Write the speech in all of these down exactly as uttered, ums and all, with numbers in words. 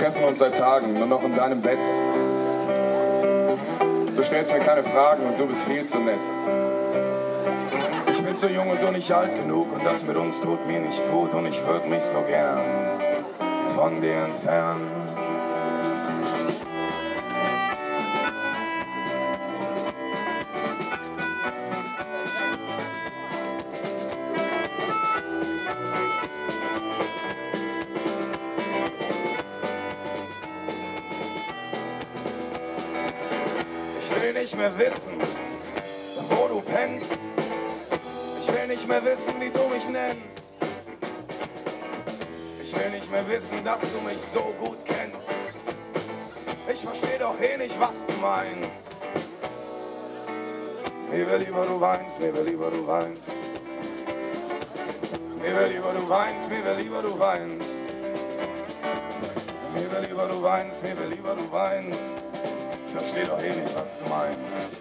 treffen uns seit Tagen, nur noch in deinem Bett. Du stellst mir keine Fragen und du bist viel zu nett. Ich bin zu jung und du nicht alt genug und das mit uns tut mir nicht gut und ich würde mich so gern von dir entfernen. Ich will nicht mehr wissen, wo du pennst. Ich will nicht mehr wissen, wie du mich nennst. Ich will nicht mehr wissen, dass du mich so gut kennst. Ich versteh doch eh nicht, was du meinst. Mir wär lieber du weinst, mir wär lieber du weinst. Mir wär lieber du weinst, mir wär lieber du weinst. Mir wär lieber du weinst, mir wär lieber du weinst. Ich versteh doch eh nicht, was du meinst.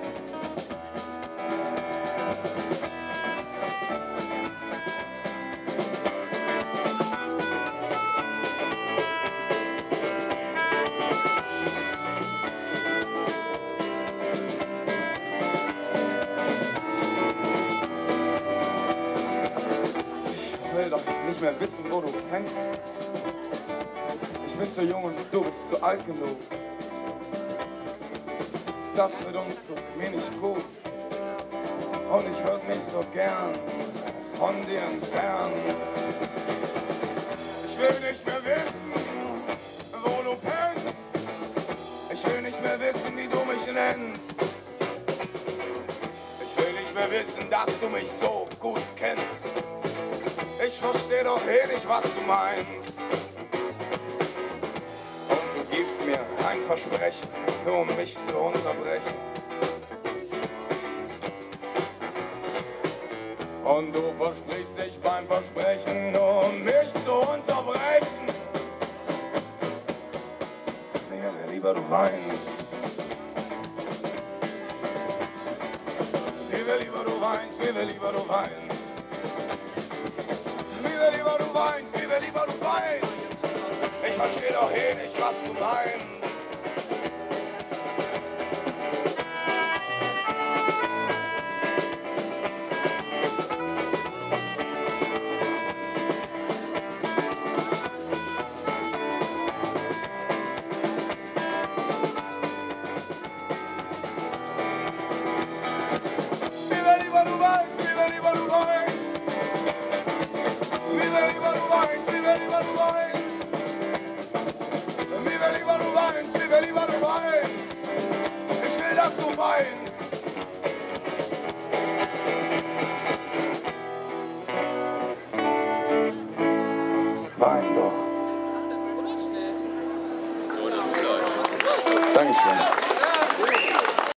Ich will doch nicht mehr wissen, wo du kennst. Ich bin zu jung und du bist zu alt genug. Das mit uns tut mir nicht gut und ich würde mich so gern von dir entfernen. Ich will nicht mehr wissen, wo du pennst. Ich will nicht mehr wissen, wie du mich nennst. Ich will nicht mehr wissen, dass du mich so gut kennst. Ich versteh doch eh nicht, was du meinst. Mir ein Versprechen, nur um mich zu unterbrechen. Und du versprichst dich beim Versprechen, nur um mich zu unterbrechen. Mir wär lieber du weinst. Mir wär lieber du weinst, mir wär lieber du weinst. Mir wär lieber du weinst, mir wär lieber du weinst. Ich versteh doch eh nicht, was du meinst. Mir wär lieber du weinst, mir wär lieber du weinst. Mir wär lieber du weinst, mir wär lieber du weinst. Mir wär lieber du weinst, mir wär lieber du weinst. Ich will, dass du weinst. Wein doch. Dankeschön.